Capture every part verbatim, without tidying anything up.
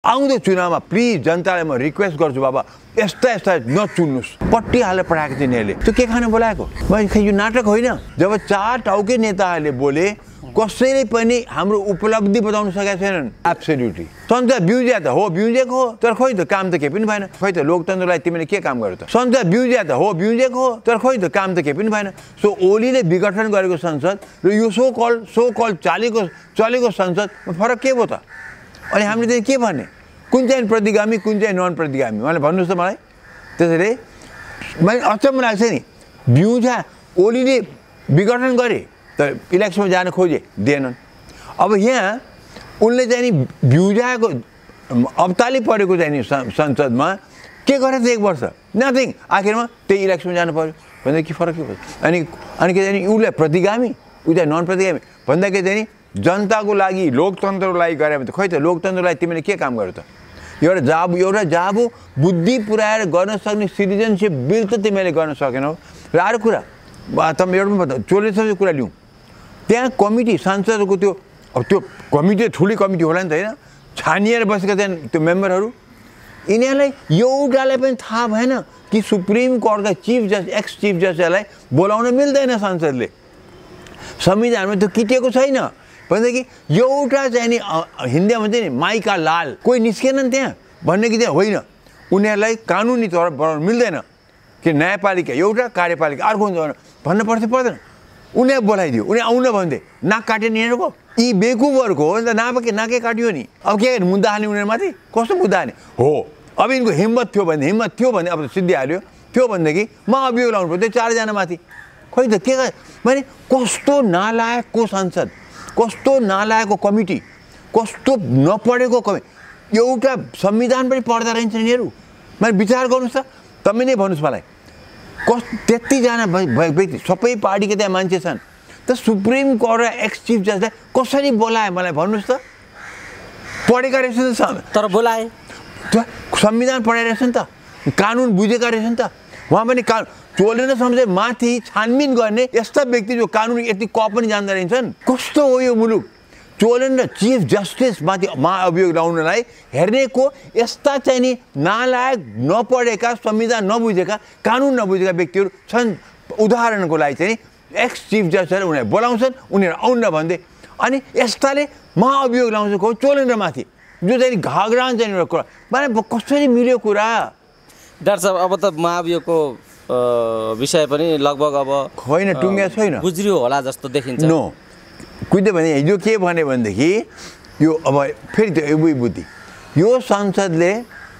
आउँदो चुनावमा प्लिज जनतालाई म रिक्वेस्ट गर्छु बाबा यस्ता यस्ता नचुन्नुहोस् पट्टी हालेर पठाएको थियो यिनीहरूले त्यो के खान बोलाएको यो नाटक होइन जब चार टाउके नेताहरूले बोले कसैले पनि हाम्रो उपलब्धि बताउन सकेका छैनन् एब्सोल्युटली सन्त ब्युजिया त हो ब्युजेको हो तर खोइ त काम त केही पनि भएन खोइ त लोकतन्त्रलाई तिमीले के काम गर्यो त सन्त ब्युजिया त हो ब्युजेको हो तर खोइ त काम त केही पनि भएन सो ओलीले विघटन गरेको संसद र यो सो कल सो कल चालेको चलेको संसदमा फरक के भयो त अनि हामीले चाहिँ के भन्ने कुन चाहिँ प्रतिगामी कुन चाहिँ नन प्रतिगामी मलाई भन्नुहोस् त मलाई त्यसैले मलाई अचम्म लाग्छ नि ब्युजा ओलीले विघटन गरे तर इलेक्सनमा जान खोजे दिएनन् अब यहाँ उनले चाहिँ नि भ्युजाको अब्ताली परेको चाहिँ नि संसदमा के गरेछ एक वर्ष नथिङ आखिरमा त्यही इलेक्सनमा जानु पर्यो भन्दा के फरक के पर्छ अनि अनि के चाहिँ उसलाई प्रतिगामी उ चाहिँ नन प्रतिगामी भन्दा के चाहिँ नि जनताको लागि लोकतन्त्रको लागि गरे भने त खोइ त लोकतन्त्रलाई तिमीले के काम गर्यो त एउटा जाबु एउटा जाबु बुद्धि पुऱ्याएर गर्न सक्ने सिटिजनसिप बिल त तिमीले गर्न सकेनौ र अर्को कुरा तपाईँ एउटा पनि चोले सब कुरा लिउँ त्यहाँ कमिटी सांसदको त्यो अब त्यो कमिटी ठुलै कमिटी होला नि त होइन छानिएर बसेका छन् त्यो मेम्बरहरू यिनीहरूलाई एउटालाई पनि थाहा भएन कि सुप्रिम कोर्टका चिफ जज एक्स चिफ जजलाई बोलाउन मिल्दैन संसदले संविधानमा त्यो किटिएको छैन भनेदेखि एउटा चाहिँ नि हिन्दीमा चाहिँ नि माइका लाल कोही निस्केनन् त्यहाँ भन्ने कि त्यहाँ होइन उनीहरूलाई कानुनी तौर बनाउनु मिल्दैन कि न्यायपालिका एउटा कार्यपालिका अर्को हुन्छ भन्न पर्छ पर्दैन उनीहरू बोलाइदियो उनी आउन भन्थे नाक काट्यो नि यिनीहरूको यी बेकुबहरूको हो नि त नाके नाकै काट्यो नि अब के गर्ने मुद्दा हाल्ने उनीहरूमाथि कस्तो मुद्दा हाल्ने हो अब यिनको हिम्मत थियो भने हिम्मत थियो भने अब सिद्धिहाल्यो थियो भनेदेखि म अभियोग लाउनु पर्थ्यो चारजना माथि खोइ त के मैले कस्तो नालायकको संसद कस्तो नालायकको कमिटी कस्तो नपढेको कमि एउटा संविधान पनि पढ्दा रहन्छ यिनीहरू मैले विचार गर्नुहोस् त तपाईँ नै भन्नुहोस् मलाई कस त्यतिजना व्यक्ति सबै पार्टीको त्यहाँ मान्छे छन् त सुप्रिम कोर्ट र एक्स चिफ जजलाई कसरी बोलाए मलाई भन्नुहोस् त पढेका रहेछन् त तर बोलाए संविधान पढाइ रहेछ नि त कानुन बुझेका रहेछ नि त उहाँ पनि कानुन चोलेर सम्झे माथि छानबिन गर्ने यस्ता व्यक्ति जो कानुन यति क पनि जान्दा रहेछन् कस्तो हो यो मुलुक चोलेन र चिफ जस्टिस माथि महाअभियोग लाउनलाई हेर्नेको यस्ता चाहिँ नि नालायक नपढेका संविधान नबुझेका कानुन नबुझेका व्यक्तिहरू छन् उदाहरणको लागि चाहिँ एक्स चिफ जस्टिसहरू उनीहरू बोलाउँछन् उनीहरू आउन भन्दै अनि यस्ताले महाअभियोग लाउँछ को चोलेन माथि जो चाहिँ घाग्रा चाहिँ एउटा कुरा माने कसरी मिल्यो कुरा डाक्टर साहब अब त महाअभियोगको विषय पनि लगभग अब होइन टुङ्ग्या छैन गुज्रियो होला जस्तो देखिन्छ नो कुद्यो भने हिजो के भन्यो भनेदेखि यो अब फेरि त्यो एउटै बुद्धि यो संसदले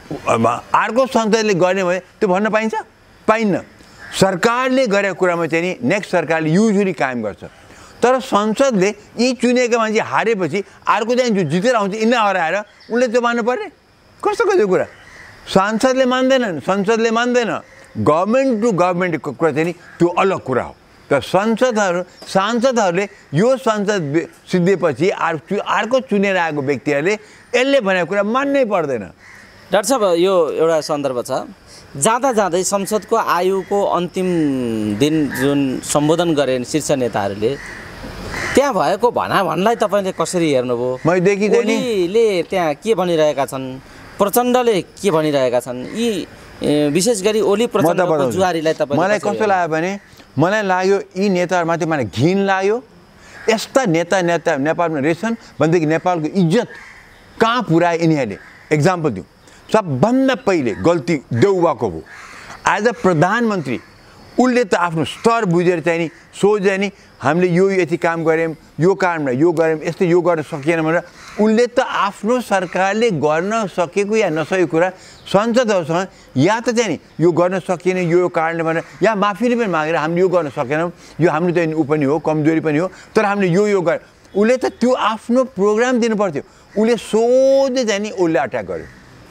अर्को संसदले गर्ने भने त्यो भन्न पाइन्छ पाइन्न सरकारले गरेको कुरामा चाहिँ नि नेक्स्ट सरकारले युजली कायम गर्छ तर संसदले यी चुनेका मान्छे हारेपछि अर्को चाहिँ जो जितेर आउँछ यिनीलाई हराएर उनले त्यो मान्नु पर्ने कस्तो कस्तो कुरा सांसदले मान्दैनन् संसदले मान्दैन गभर्मेन्ट टु गभर्मेन्टको कुरा चाहिँ नि त्यो अलग कुरा हो तर संसदहरू सांसदहरूले यो संसद सिद्धिएपछि अर्को अर्को चुनेर आएको व्यक्तिहरूले यसले भनेको कुरा मान्नै पर्दैन डाक्टर साहब यो एउटा सन्दर्भ छ जाँदा जाँदै संसदको आयुको अन्तिम दिन जुन सम्बोधन गरे शीर्ष नेताहरूले त्यहाँ भएको भनाभनलाई तपाईँले कसरी हेर्नुभयो मैले देखिँदैन ओलीले त्यहाँ के भनिरहेका छन् प्रचण्डले के भनिरहेका छन् यी विशेष गरी ओली प्रचण्डको जुहारीलाई तपाईँ मलाई कस्तो लाग्यो भने मलाई लाग्यो यी नेताहरूमाथि मलाई घिन लाग्यो यस्ता नेता नेता नेपालमा रहेछन् भनेदेखि नेपालको इज्जत कहाँ पुऱ्याए यिनीहरूले एक्जाम्पल दिउँ सबभन्दा पहिले गल्ती देउवाको भयो एज अ प्रधानमन्त्री उसले त आफ्नो स्तर बुझेर चाहिँ नि सोझे नि हामीले यो यति काम गऱ्यौँ यो काममा यो गऱ्यौँ यस्तो यो गर्न सकिएन भनेर उसले त आफ्नो सरकारले गर्न सकेको या नसकेको कुरा संसदहरूसँग या त चाहिँ नि यो गर्न सकिएन यो कारणले भनेर या माफी पनि मागेर हामीले यो गर्न सकेनौँ यो हाम्रो चाहिँ ऊ पनि हो कमजोरी पनि हो तर हामीले यो यो गरे उसले त त्यो आफ्नो प्रोग्राम दिनु पर्थ्यो उसले सोझे चाहिँ नि उसले अट्याक गर्यो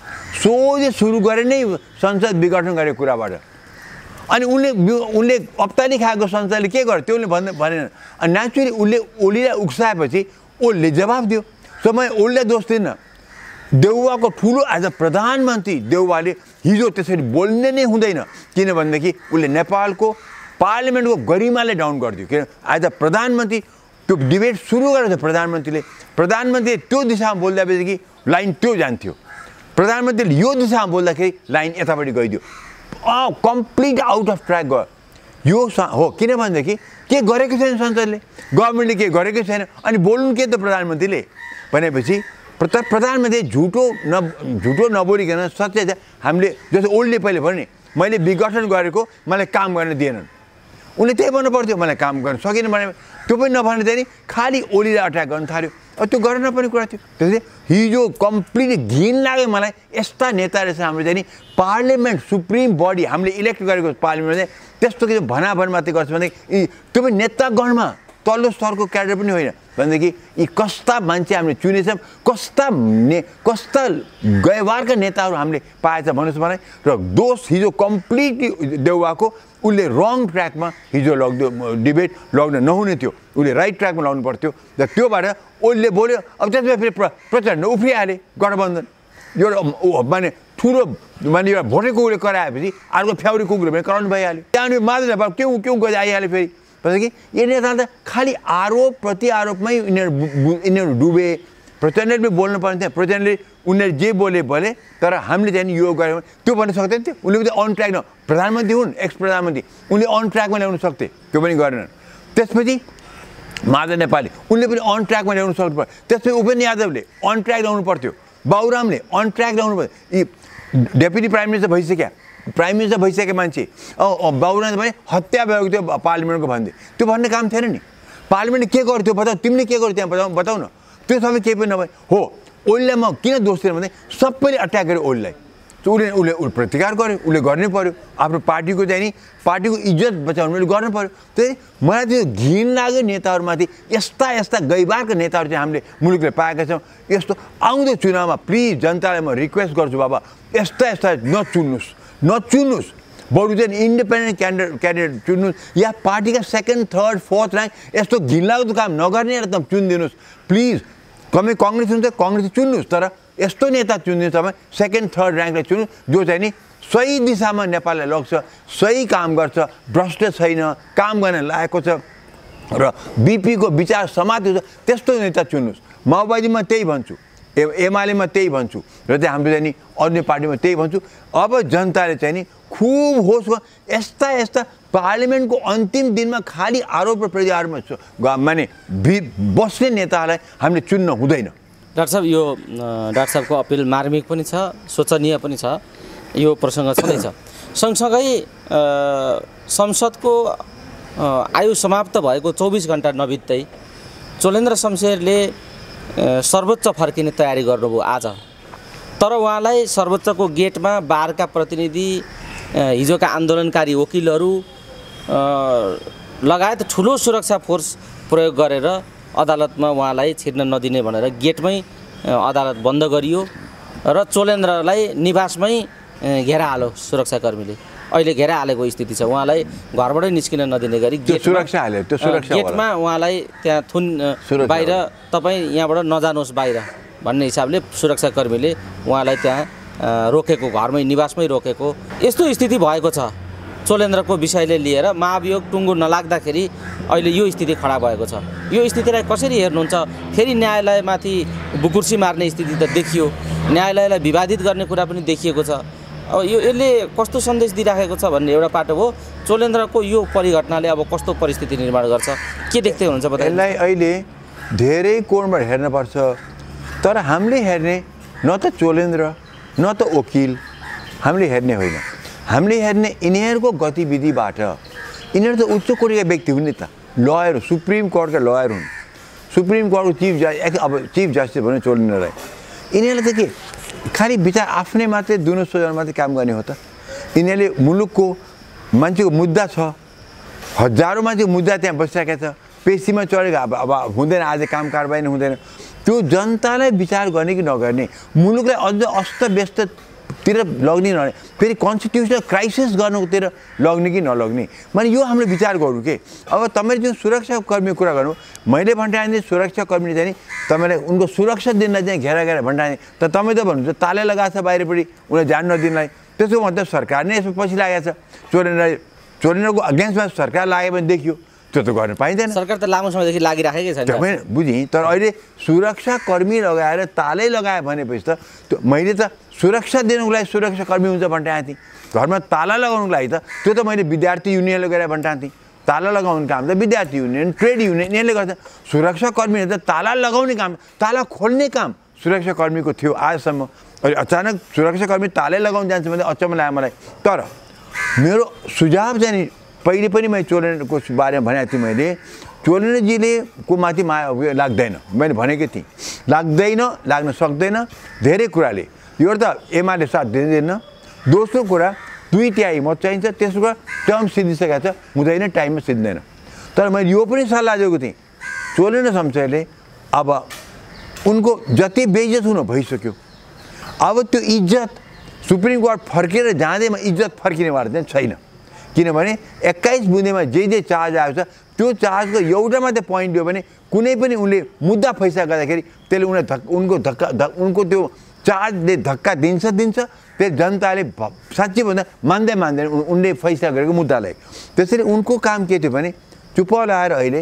सोझे सुरु गरे नै संसद विघटन गरेको कुराबाट अनि उनले उनले अप्ताली खाएको संसदले के गर्यो त्यो उसले भन्दा भनेन अनि नेचुरली उसले ओलीलाई उक्साएपछि ओलीले जवाफ दियो सो म ओलीलाई दोष दिन्न देउवाको ठुलो एज अ प्रधानमन्त्री देउवाले हिजो त्यसरी बोल्ने नै हुँदैन किनभनेदेखि उसले नेपालको पार्लिमेन्टको गरिमालाई डाउन गरिदियो किन एज अ प्रधानमन्त्री त्यो डिबेट सुरु गरेको थियो प्रधानमन्त्रीले प्रधानमन्त्रीले त्यो दिशामा बोल्दापछि लाइन त्यो जान्थ्यो प्रधानमन्त्रीले यो दिशामा बोल्दाखेरि लाइन यतापट्टि गइदियो, कम्प्लिट आउट अफ ट्र्याक गयो। यो हो किनभनेदेखि के गरेको छैन संसदले, गभर्मेन्टले के गरेको छैन, अनि बोल्नु के त प्रधानमन्त्रीले भनेपछि प्रधानमन्त्री झुटो न झुटो नबोलिकन सत्य चाहिँ हामीले जस्तो ओल्डले पहिले भन्यो नि, मैले विघटन गरेको मलाई काम गर्न दिएनन्, उनले त्यही भन्नु पर्थ्यो, मलाई काम गर्न सकेन भने त्यो पनि नभने चाहिँ नि खालि ओलीलाई अट्याक गर्न थाल्यो। अब त्यो गर्न नपर्ने कुरा थियो। त्यसले हिजो कम्प्लिट घिन लाग्यो मलाई, यस्ता नेता रहेछ हाम्रो चाहिँ नि पार्लियामेन्ट सुप्रिम बडी हामीले इलेक्ट गरेको पार्लियामेन्टमा चाहिँ त्यस्तो के भनाभन मात्रै गर्छ भनेदेखि त्यो पनि नेतागणमा तल्लो स्तरको क्याडर पनि होइन भनेदेखि यी कस्ता मान्छे हामीले चुनेछौँ, कस्ता ने कस्ता गैवारका नेताहरू हामीले पाएछ भन्नुहोस् मलाई। र दोष हिजो कम्प्लिटली देउवाको, उसले रङ ट्र्याकमा हिजो लग्यो, डिबेट लग्न नहुने थियो, उसले राइट ट्र्याकमा लाउनु पर्थ्यो। र त्योबाट उसले बोल्यो, अब त्यसमा फेरि प्रचण्ड उफ्रिहाले गठबन्धन, एउटा माने ठुलो माने एउटा भोटे कुकुरले कराएपछि अर्को फ्याउरी कुकुरले पनि कराउनु भइहाल्यो। त्यहाँनिर मात्र नभए क्यों क्यों गएर आइहाल्यो फेरि। भनेदेखि यो नेताले त खालि आरोप प्रति आरोपमै यिनीहरू यिनीहरू डुबे। प्रचण्डले पनि बोल्नु पर्ने थियो, प्रचण्डले उनीहरू जे बोले बोले, तर हामीले चाहिँ यो गऱ्यौँ त्यो भन्न सक्दैन थियो। उनले पनि अन ट्र्याक न प्रधानमन्त्री हुन्, एक्स प्रधानमन्त्री, उनले अन ट्र्याकमा ल्याउनु सक्थे, त्यो पनि गरेनन्। त्यसपछि माधव नेपाली उनले पनि अन ट्र्याकमा ल्याउनु सक्नु पऱ्यो। त्यसपछि उपेन्द्र यादवले अन ट्र्याक ल्याउनु पर्थ्यो, बाबुरामले अन ट्र्याक ल्याउनु पऱ्यो। यी डेपुटी प्राइम मिनिस्टर भइसक्यो, प्राइम मिनिस्टर भइसकेको मान्छे बाबुरामले पनि हत्या भएको थियो पार्लिमेन्टको भन्दै, त्यो भन्ने काम थिएन नि। पार्लिमेन्टले के गर्थ्यो बताऊ, तिमीले के गर्थ्यो त्यहाँ बताऊ बताउ न। त्यो सबै केही पनि नभए हो। ओलीलाई म किन दोष दिएन भने सबैले अट्याक गर्यो ओलीलाई, उसले उसले उसले प्रतिकार गर्यो, उसले गर्नै पऱ्यो। आफ्नो पार्टीको चाहिँ नि पार्टीको इज्जत बचाउनु मैले गर्नु पऱ्यो। त्यही मलाई त्यो घिन लाग्यो नेताहरूमाथि। यस्ता यस्ता गैबारका नेताहरू चाहिँ हामीले मुलुकले पाएका छौँ। यस्तो आउँदो चुनावमा प्लिज जनतालाई म रिक्वेस्ट गर्छु, बाबा यस्ता यस्ता नचुन्नुहोस् नचुन्नुहोस्, बरु चाहिँ इन्डिपेन्डेन्ट क्यान्डिडेट क्यान्डिडेट चुन्नुहोस्, या पार्टीका सेकेन्ड थर्ड फोर्थ ऱ्याङ्क यस्तो घिनलाग्दो काम नगर्ने एकदम चुनिदिनुहोस् प्लिज। कमै कङ्ग्रेस हुन्छ कङ्ग्रेस चुन्नुहोस्, तर यस्तो नेता चुनिदिनुहोस् तपाईँ सेकेन्ड थर्ड ऱ्याङ्कलाई चुन्नु, जो चाहिँ नि सही दिशामा नेपाललाई लग्छ, सही काम गर्छ, भ्रष्ट छैन, काम गर्न लागेको छ र बिपीको विचार समाप्ति हुन्छ, त्यस्तो नेता चुन्नुहोस्। माओवादीमा त्यही भन्छु, ए एमालेमा त्यही भन्छु, र चाहिँ हाम्रो चाहिँ नि अन्य पार्टीमा त्यही भन्छु। अब जनताले चाहिँ नि खुब होस्, यस्ता यस्ता पार्लिमेन्टको अन्तिम दिनमा खालि आरोप र प्रत्यारोपमा माने बस्ने नेताहरूलाई हामीले चुन्न हुँदैन। डाक्टर साहब, यो डाक्टर साहबको अपिल मार्मिक पनि छ, सोचनीय पनि छ, यो प्रसङ्ग छँदैछ। सँगसँगै संसदको आयु समाप्त भएको चौबिस घन्टा नबित्दै चोलेन्द्र शमशेरले सर्वोच्च फर्किने तयारी गर्नुभयो आज, तर उहाँलाई सर्वोच्चको गेटमा बारका प्रतिनिधि, हिजोका आन्दोलनकारी वकिलहरू लगायत ठुलो सुरक्षा फोर्स प्रयोग गरेर अदालतमा उहाँलाई छिर्न नदिने भनेर गेटमै अदालत बन्द गरियो र चोलेन्द्रलाई निवासमै घेरा हाल्यो सुरक्षाकर्मीले। अहिले घेरा हालेको स्थिति छ, उहाँलाई घरबाटै निस्किन नदिने गरी गेट सुरक्षा हाल्यो, त्यो सुरक्षा गेटमा उहाँलाई त्यहाँ थुन बाहिर तपाईँ यहाँबाट नजानुहोस् बाहिर भन्ने हिसाबले सुरक्षाकर्मीले उहाँलाई त्यहाँ रोकेको, घरमै निवासमै रोकेको यस्तो स्थिति भएको छ। चोलेन्द्रको विषयले लिएर महाभियोग टुङ्गो नलाग्दाखेरि अहिले यो स्थिति खडा भएको छ। यो स्थितिलाई कसरी हेर्नुहुन्छ? फेरि न्यायालयमाथि बुकुर्सी मार्ने स्थिति त देखियो, न्यायालयलाई विवादित गर्ने कुरा पनि देखिएको छ। अब यो यसले कस्तो सन्देश दिइराखेको छ भन्ने एउटा पाटो हो। चोलेन्द्रको यो परिघटनाले अब कस्तो परिस्थिति निर्माण गर्छ, के देख्दै हुनुहुन्छ बताउनु? यसलाई अहिले धेरै कोणबाट हेर्नुपर्छ, तर हामीले हेर्ने न त चोलेन्द्र न त वकिल हामीले हेर्ने होइन, हामीले हेर्ने यिनीहरूको गतिविधिबाट। यिनीहरू त उच्च कोटीका व्यक्ति हुन् नि त, लयर, सुप्रिम कोर्टका लयर हुन्, सुप्रिम कोर्टको चिफ जज अब चिफ जस्टिस भन्यो चोलेन्द्रलाई। यिनीहरूले त के खालि विचार आफ्नै मात्रै दुनो सोझाउन मात्रै काम गर्ने हो त? यिनीहरूले मुलुकको मान्छेको मुद्दा छ, हजारौँ मान्छेको मुद्दा त्यहाँ बसिरहेको छ, पेसीमा चढेको अब अब हुँदैन, आज काम कारबाही नै हुँदैन। त्यो जनतालाई विचार गर्ने कि नगर्ने, मुलुकलाई अझ अस्तव्यस्ततिर लग्ने नलग्ने, फेरि कन्स्टिट्युसनल क्राइसिस गर्नुतिर लग्ने कि नलग्ने, मैले यो हामीले विचार गरौँ के। अब तपाईँले जुन सुरक्षाकर्मीको कुरा गर्नु, मैले भन्टाएँ सुरक्षाकर्मीले चाहिँ नि तपाईँलाई उनको सुरक्षा दिनलाई चाहिँ घेरा घेरा भन्टाएँ, त तपाईँ त भन्नुहुन्छ ताले लगाएको छ बाहिरपट्टि उनीलाई जान नदिनलाई। त्यसको मतलब सरकार नै यसमा पछि लागेको छ। चोलेन्द्रलाई चोलेन्द्रको अगेन्स्टमा सरकार लाग्यो भने देखियो, त्यो त गर्न पाइँदैन। सरकार त लामो समयदेखि लागिराखेकै छ, बुझेँ, तर अहिले सुरक्षाकर्मी लगाएर तालै लगायो भनेपछि त त्यो मैले त सुरक्षा दिनुको लागि सुरक्षाकर्मी हुन्छ भन्टाएको थिएँ। घरमा ताला लगाउनुको लागि त त्यो त मैले विद्यार्थी युनियनले गरेर भन्टाएको थिएँ। ताला लगाउने काम त विद्यार्थी युनियन, ट्रेड युनियन यिनीहरूले गर्छ। सुरक्षाकर्मीले त ताला लगाउने काम, ताला खोल्ने काम सुरक्षाकर्मीको थियो आजसम्म। अहिले अचानक सुरक्षाकर्मी तालै लगाउन जान्छ भने अचम्म लाग्यो मलाई। तर मेरो सुझाव चाहिँ नि पहिले पनि मैले चोलेन्द्रको बारेमा भनेको थिएँ। मैले चोलेन्द्रजीले को माथि माया लाग्दैन मैले भनेकै थिएँ। लाग्दैन, लाग्न सक्दैन धेरै कुराले। यो त एमाले साथ दिँदैन। दोस्रो कुरा दुई तिहाई मत चाहिन्छ। तेस्रो कुरा टर्म सिद्धिसकेको छ, हुँदैन, टाइममा सिद्धिँदैन। तर मैले यो पनि सल्लाह दिएको थिएँ चोलेन्द्र शमशेरले, अब उनको जति बेइज्जत हुनु भइसक्यो। अब त्यो इज्जत सुप्रिम कोर्ट फर्केर जाँदैमा इज्जत फर्किनेवाला चाहिँ छैन। किनभने एक्काइस बुँदेमा जे जे चार्ज आएको छ त्यो चार्जको एउटा मात्रै पोइन्ट दियो भने कुनै पनि उनले मुद्दा फैसला गर्दाखेरि त्यसले उनलाई धक्का उनको धक्का उनको त्यो चार्जले धक्का दिन्छ दिन्छ त्यो जनताले साँच्चै भन्दा मान्दै मान्दैन उनले फैसला गरेको मुद्दालाई। त्यसैले उनको काम के थियो भने चुप लगाएर अहिले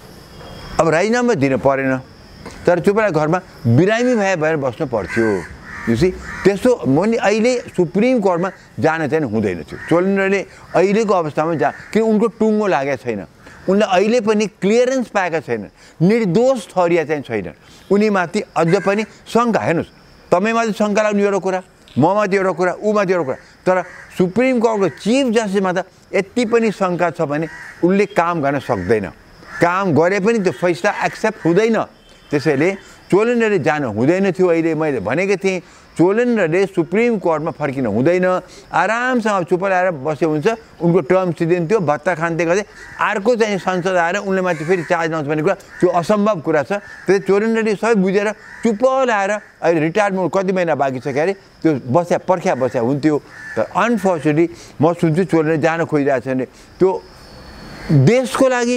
अब राजीनामा दिन परेन, तर चुप लगाएर घरमा बिरामी भए भएर बस्नु पर्थ्यो। युसी त्यस्तो मैले अहिले सुप्रिम कोर्टमा जान चाहिँ हुँदैन थियो। चोलेन्द्रले अहिलेको अवस्थामा जा किन उनको टुङ्गो लागेको छैन, उनले अहिले पनि क्लियरेन्स पाएका छैन, निर्दोष ठहरिया चाहिँ छैन। उनीमाथि अझ पनि शङ्का, हेर्नुहोस् तपाईँमाथि शङ्का लाग्नु एउटा कुरा, ममाथि एउटा कुरा, ऊमाथि एउटा कुरा, तर सुप्रिम कोर्टको चिफ जस्टिसमा त यति पनि शङ्का छ भने उनले काम गर्न सक्दैन। काम गरे पनि त्यो फैसला एक्सेप्ट हुँदैन। त्यसैले चोलेन्द्रले जानु हुँदैन थियो। अहिले मैले भनेको थिएँ चोलेन्द्रले सुप्रिम कोर्टमा फर्किन हुँदैन, आरामसँग चुप लगाएर बस्यो हुन्छ, उनको टर्म सिद्धिन्थ्यो, भत्ता खान्थे गर्दै अर्को चाहिँ संसद आएर उनले माथि फेरि चार्ज लाउँछ भन्ने कुरा त्यो असम्भव कुरा छ। त्यसले चोलेन्द्रले सबै बुझेर चुप लगाएर अहिले रिटायर्डमेन्ट कति महिना बाँकी छ क्यारे त्यो बस्या पर्ख्या बस्या हुन्थ्यो। तर अनफर्चुनेटली म सुन्छु चोलेन्द्र जान खोजिरहेको छ भने त्यो देशको लागि,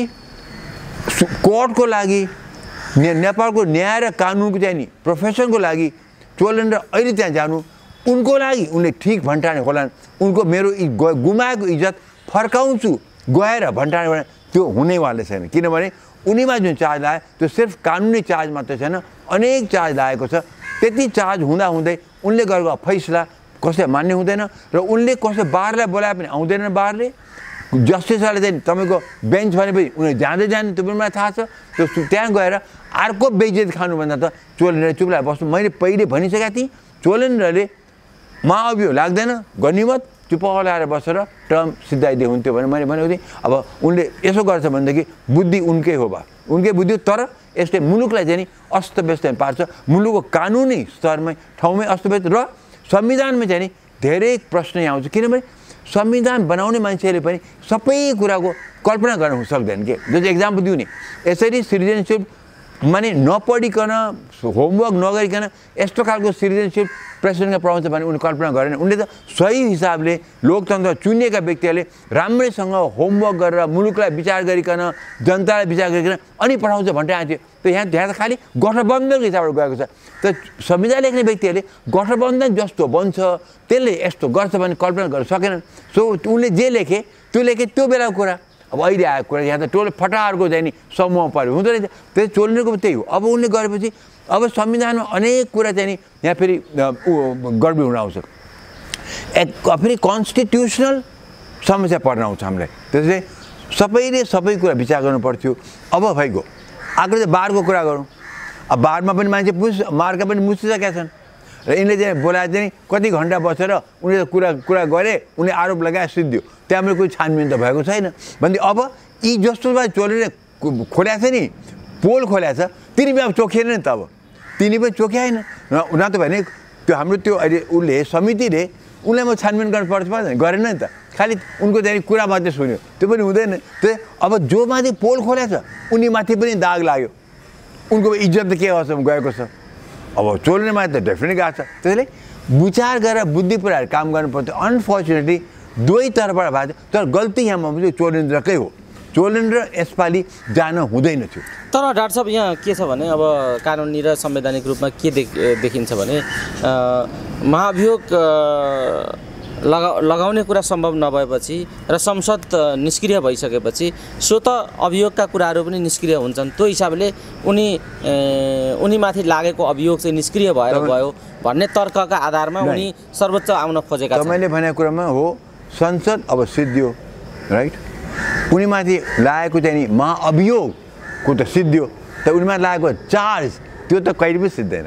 कोर्टको लागि, नेपालको न्याय र कानुनको चाहिँ नि प्रोफेसनको लागि चोलेन्द्र अहिले त्यहाँ जानु उनको लागि उनले ठिक भन्टाने खोलान्। उनको मेरो गुमाएको इज्जत फर्काउँछु गएर भन्टाने खोला त्यो हुनेवाला छैन। किनभने उनीमा जुन चार्ज लाग्यो त्यो सिर्फ कानुनी चार्ज मात्रै छैन, अनेक चार्ज लागेको छ। त्यति चार्ज हुँदाहुँदै उनले गरेको फैसला कसैले मान्ने हुँदैन र उनले कसै बारलाई बोलाए पनि आउँदैन। बारले जस्टिसहरूले चाहिँ तपाईँको बेन्च भनेपछि उनीहरू जाँदै जाने त्यो पनि मलाई थाहा छ। त्यो त्यहाँ गएर अर्को बेइज्जत खानुभन्दा त चोलेन्द्र चुप लगाएर बस्नु। मैले पहिले भनिसकेको थिएँ चोलेन्द्रले महाअभियोग लाग्दैन, गनिमत चुप लगाएर बसेर टर्म सिद्धाइदिए हुन्थ्यो भने मैले भनेको थिएँ। अब उनले यसो गर्छ भनेदेखि बुद्धि उनकै हो बा उनकै बुद्धि, तर यसले मुलुकलाई चाहिँ नि अस्तव्यस्त पार्छ। मुलुकको कानुनी स्तरमै ठाउँमै अस्तव्यस्त र संविधानमा चाहिँ नि धेरै प्रश्न आउँछ। किनभने संविधान बनाउने मान्छेले पनि सबै कुराको कल्पना गर्न सक्दैन के। जस्तो एक्जाम्पल दिउँ नि, यसरी सिटिजनसिप माने नपढिकन होमवर्क नगरिकन यस्तो खालको सिटिजनसिप प्रेसिडेन्टका पाउँछ भने उनले कल्पना गरेन। उनले त सही हिसाबले लोकतन्त्र चुनिएका व्यक्तिहरूले राम्रैसँग होमवर्क गरेर मुलुकलाई विचार गरिकन जनतालाई विचार गरिकन अनि पठाउँछ भन्ने आएको थियो। त यहाँ त्यहाँ त खालि गठबन्धनको हिसाबबाट गएको छ। त संविधान लेख्ने व्यक्तिहरूले गठबन्धन जस्तो बन्छ त्यसले यस्तो गर्छ भने कल्पना गर्न सकेनन्। सो उनले जे लेखे त्यो लेखे त्यो बेलाको कुरा। अब अहिले आएको कुरा यहाँ त टोल फटाहरूको चाहिँ नि समूह पऱ्यो हुँदो रहेछ। त्यही चोलेन्द्रको त्यही हो। अब उनले गरेपछि अब संविधानमा अनेक कुरा चाहिँ नि यहाँ फेरि गडबडी हुन आउँछ। एक फेरि कन्स्टिट्युसनल समस्या पर्न आउँछ हामीलाई। त्यसले सबैले सबै कुरा विचार गर्नु पर्थ्यो। अब भइगयो आएको चाहिँ बारको कुरा गरौँ। अब बारमा पनि मान्छे पुस मार्का पनि मुसिसकेका छन् र यिनले चाहिँ बोलाएर चाहिँ कति घन्टा बसेर उनले कुरा कुरा गरे, उनले आरोप लगाए सिद्धियो, त्यहाँबाट कोही छानबिन त भएको छैन भने अब यी जस्तो चोलेन्द्रले खोल्याएको छ नि पोल खोल्याएको छ तिनी पनि अब चोखिएन नि त। अब तिनी पनि चोख्याएन न त भने त्यो हाम्रो त्यो अहिले उसले समितिले उनलाई म छानबिन गर्नु पर्छ पर्दैन गरेन नि त। खालि उनको चाहिँ कुरा मात्रै सुन्यो, त्यो पनि हुँदैन। त्यो अब जो माथि पोल खोल्याएको छ उनीमाथि पनि दाग लाग्यो, उनको इज्जत त के अवस्थामा गएको छ। अब चोलेन्द्रमाथि त डेफिनेटली गएको छ। त्यसैले विचार गरेर बुद्धि पुऱ्याएर काम गर्नु पर्थ्यो। अनफर्चुनेटली दुवै तर्फबाट भएको थियो। तर गल्ती यहाँ म चोलेन्द्रकै हो। चोलेन्द्र यसपालि जान हुँदैन थियो। तर डाक्टर साहब यहाँ के छ भने अब कानुनी र संवैधानिक रूपमा के देख देखिन्छ भने महाभियोग लगा लगाउने कुरा सम्भव नभएपछि र संसद निष्क्रिय भइसकेपछि सो त अभियोगका कुराहरू पनि निष्क्रिय हुन्छन्। त्यो हिसाबले उनी उनीमाथि लागेको अभियोग चाहिँ निष्क्रिय भएर गयो भन्ने तर्कका आधारमा उनी सर्वोच्च आउन खोजेका छन्। मैले भनेको कुरामा हो संसद अब सिद्धियो राइट, उनीमाथि लागेको चाहिँ नि महाअभियोगको त सिद्धियो, त उनीमाथि लागेको चार्ज त्यो त कहिले पनि सिद्धिदैन।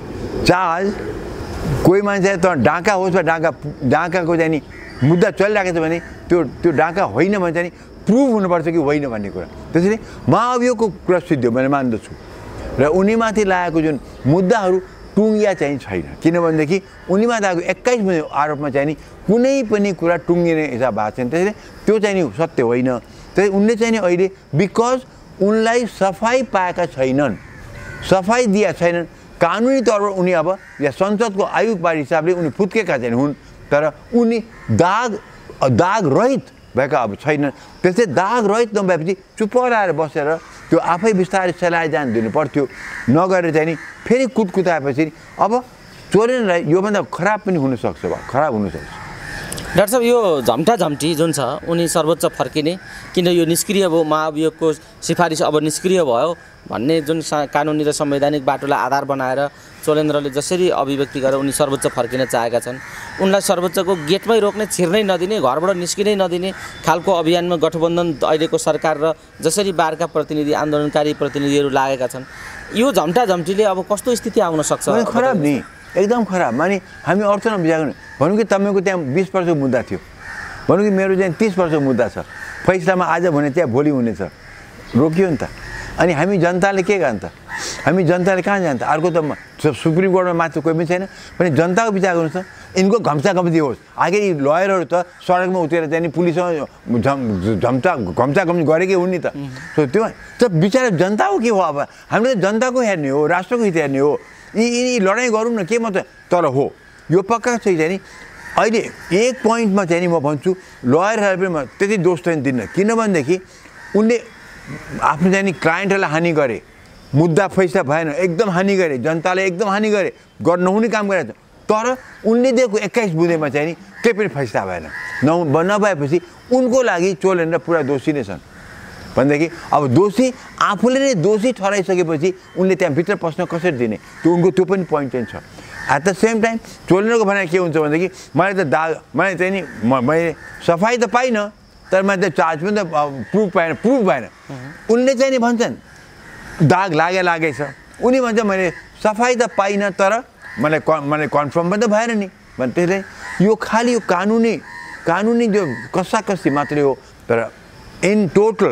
चार्ज कोही मान्छे त डाका होस् वा डाका डाकाको चाहिँ नि मुद्दा चलिरहेको छ भने त्यो त्यो डाका होइन भने चाहिँ प्रुभ हुनुपर्छ कि होइन भन्ने कुरा, त्यसैले महाअभियोगको कुरा सिद्धियो मैले मान्दछु। र उनीमाथि लागेको जुन मुद्दाहरू टुङ्गिया चाहिँ छैन, किनभनेदेखि उनीमाथि लागेको एक्काइस आरोपमा चाहिँ नि कुनै पनि कुरा टुङ्गिने हिसाब भएको छैन, त्यसैले त्यो चाहिँ नि सत्य होइन। त्यसै उनले चाहिँ नि अहिले बिकज उनलाई सफाइ पाएका छैनन्, सफाइ दिएका छैनन्, कानुनी तौरमा उनी अब या संसदको आयुगबार हिसाबले उनी फुत्केका चाहिँ हुन्, तर उनी दाग दाग रहित भएका अब छैनन्। त्यसै दाग रहित नभएपछि चुप लाएर बसेर त्यो आफै बिस्तारै चलाइ जान दिनु पर्थ्यो, नगरेर चाहिँ नि फेरि कुदकुताएपछि अब चोरेनलाई योभन्दा खराब पनि हुनसक्छ, खराब हुनसक्छ। डाक्टर साहब यो झम्टा झम्टी जुन छ उनी सर्वोच्च फर्किने, किन यो निष्क्रिय भयो महाअभियोगको सिफारिस अब निष्क्रिय भयो भन्ने जुन कानुनी र संवैधानिक बाटोलाई आधार बनाएर चोलेन्द्रले जसरी अभिव्यक्ति गरेर उनी सर्वोच्च फर्किन चाहेका छन्, उनलाई सर्वोच्चको गेटमै रोक्ने, छिर्नै नदिने, घरबाट निस्किनै नदिने खालको अभियानमा गठबन्धन अहिलेको सरकार र जसरी बारका प्रतिनिधि आन्दोलनकारी प्रतिनिधिहरू लागेका छन्, यो झम्टा झम्टीले अब कस्तो स्थिति आउन सक्छ? खराब नि, एकदम खराब। माने हामी अर्थ नबुझाएको भनौँ कि तपाईँको त्यहाँ बिस वर्षको मुद्दा थियो, भनौँ कि मेरो चाहिँ तिस वर्षको मुद्दा छ, फैसलामा आज भने त्यहाँ भोलि हुनेछ, रोकियो नि त। अनि हामी जनताले के गर्ने त? हामी जनताले कहाँ जान्छ? अर्को त सुप्रिम कोर्टमा मात्र कोही पनि छैन भने जनताको विचार गर्नुहोस् त, यिनको घम्सा घम्ती होस्। आखिर यी लयरहरू त सडकमा उत्रेर चाहिँ नि पुलिससँग झम झम्चा घम्सा घम्ती गरेकै हुन् नि त। त्यो त बिचरा जनताको के हो? अब हामीले त जनताको हेर्ने हो, राष्ट्रको हित हेर्ने हो। यी यी लडाइँ गरौँ न, के मतलब? तर हो यो पक्का चाहिँ चाहिँ नि अहिले एक पोइन्टमा चाहिँ नि म भन्छु लयरहरूलाई पनि म त्यति दोष चाहिँ दिन्न, किनभनेदेखि उनले आफ्नो चाहिँ नि क्लाइन्टहरूलाई हानि गरे, मुद्दा फैसला भएन, एकदम हानि गरे, जनताले एकदम हानि गरे, गर्न नहुने काम गरेको छ। तर उनले दिएको एक्काइस बुँदेमा चाहिँ नि केही पनि फैसला भएन, न नभएपछि उनको लागि चोलेन्द्र पुरा दोषी नै छन् भनेदेखि अब दोषी आफूले नै दोषी ठहराइसकेपछि उनले त्यहाँभित्र पस्न कसरी दिने, त्यो उनको त्यो पनि पोइन्ट चाहिँ छ। एट द सेम टाइम चोलेन्द्रको भनाइ के हुन्छ भनेदेखि मैले त दाग मैले चाहिँ नि मैले सफाइ त पाइनँ, तर मैले त चार्ज पनि त प्रुफ पाएन प्रुफ भएन। उनले चाहिँ नि भन्छन् दाग लागे लागेछ, उनी भन्छ मैले सफाइ त पाइनँ तर मलाई क मलाई कन्फर्म पनि त भएन नि भने। त्यसले यो खालि यो कानुनी कानुनी जो कसाकसी मात्रै हो, तर इन टोटल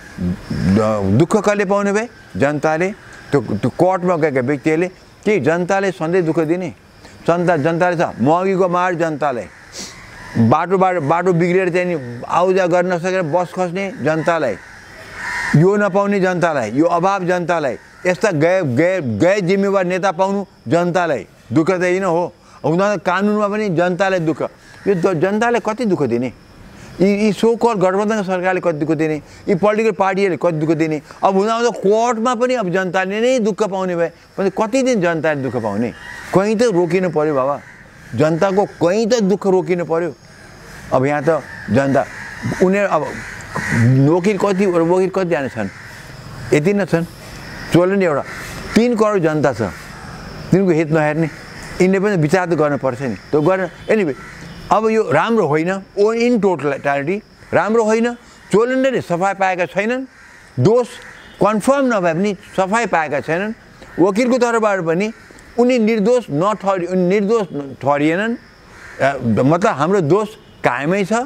दुःख कसले पाउने भए? जनताले। त्यो त्यो कोर्टमा गएका व्यक्तिहरूले के जनताले सधैँ दुःख दिने? जनता जनताले छ महँगीको मार जनतालाई, बाटो बाटो बाटो बिग्रेर चाहिँ नि आउजा गर्न नसकेर बस खस्ने जनतालाई, यो नपाउने जनतालाई, यो अभाव जनतालाई, यस्ता गए गए गए जिम्मेवार नेता पाउनु जनतालाई दुःख त होइन हो। हुँदा कानुनमा पनि जनतालाई दुःख, यो जनतालाई कति दुःख दिने? यी यी सो कल गठबन्धनको सरकारले कति दुःख दिने? यी पोलिटिकल पार्टीहरूले कति दुःख दिने? अब हुँदा हुँदा कोर्टमा पनि अब जनताले नै दुःख पाउने भए भने कति दिन जनताले दुःख पाउने? कहीँ त रोकिनु पऱ्यो बाबा, जनताको कहीँ त दुःख रोकिनु पऱ्यो। अब यहाँ त जनता उनीहरू अब वकिल कति वकिल कतिजना छन्? यति नै छन्। चोलेन्द्र एउटा तिन करोड जनता छ, तिनको हित नहेर्ने, यिनले पनि विचार त गर्नुपर्छ नि, त्यो गर्न। एनिवे अब यो राम्रो होइन, ओ इन टोटलिटी राम्रो होइन। चोलेन्द्रले सफाइ पाएका छैनन्, दोष कन्फर्म नभए पनि सफाइ पाएका छैनन्। वकिलको तर्फबाट पनि उनी निर्दोष नठहरि निर्दोष ठहरिएनन्, मतलब हाम्रो दोष कायमै छ।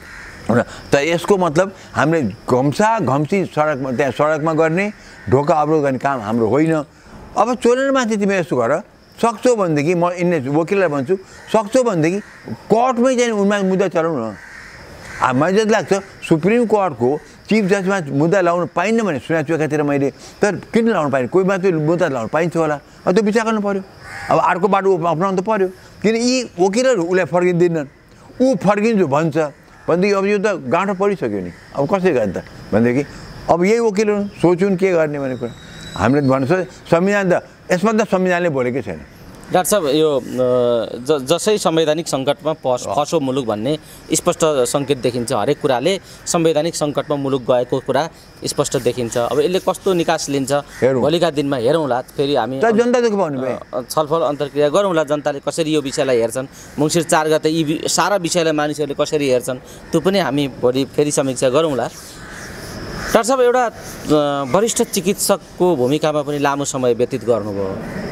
त यसको मतलब हामीले घम्सा घम्सी सडकमा त्यहाँ सडकमा गर्ने, ढोका अवरोध गर्ने काम हाम्रो होइन। अब चोलेन्द्रमाथि तिमी यसो गर, सक्छौ भनेदेखि म यिनले वकिललाई भन्छु, सक्छौ भनेदेखि कोर्टमै चाहिँ उनमा मुद्दा चलाउनु न। मलाई जति लाग्छ सुप्रिम कोर्टको चिफ जजमा मुद्दा लाउनु पाइन्न भने सुनेको छु एकातिर मैले, तर किन लाउनु पाइन्न? कोही मात्र मुद्दा लाउनु पाइन्छ होला, अब त्यो विचार गर्नु पऱ्यो। अब अर्को बाटो अप्नाउनु त पऱ्यो, किन यी वकिलहरू उसलाई फर्किँदैनन्, ऊ फर्किन्छु भन्छ भनेदेखि अब यो त गाँठो परिसक्यो नि, अब कसरी गर्ने त भनेदेखि अब यही वकिलहरू सोचुन् के गर्ने भन्ने कुरा। हामीले भन्नु संविधान त यसमा त संविधानले बोलेकै छैन, डाक्टर साहब यो ज जसै संवैधानिक सङ्कटमा फस फसो मुलुक भन्ने स्पष्ट सङ्केत देखिन्छ। हरेक कुराले संवैधानिक सङ्कटमा मुलुक गएको कुरा स्पष्ट देखिन्छ। अब यसले कस्तो निकास लिन्छ भोलिका दिनमा हेरौँला। फेरि हामी छलफल अन्तर्क्रिया गरौँला, जनताले कसरी यो विषयलाई हेर्छन्, मङ्सिर चार गते यी सारा विषयलाई मानिसहरूले कसरी हेर्छन् त्यो पनि हामी भोलि फेरि समीक्षा गरौँला। डाक्टर साहब, एउटा वरिष्ठ चिकित्सकको भूमिकामा पनि लामो समय व्यतीत गर्नुभयो,